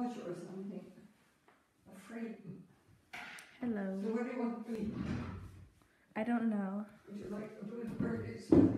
water or something. A frame. Hello. So what do you want to be? I don't know. Would you like a blue bird?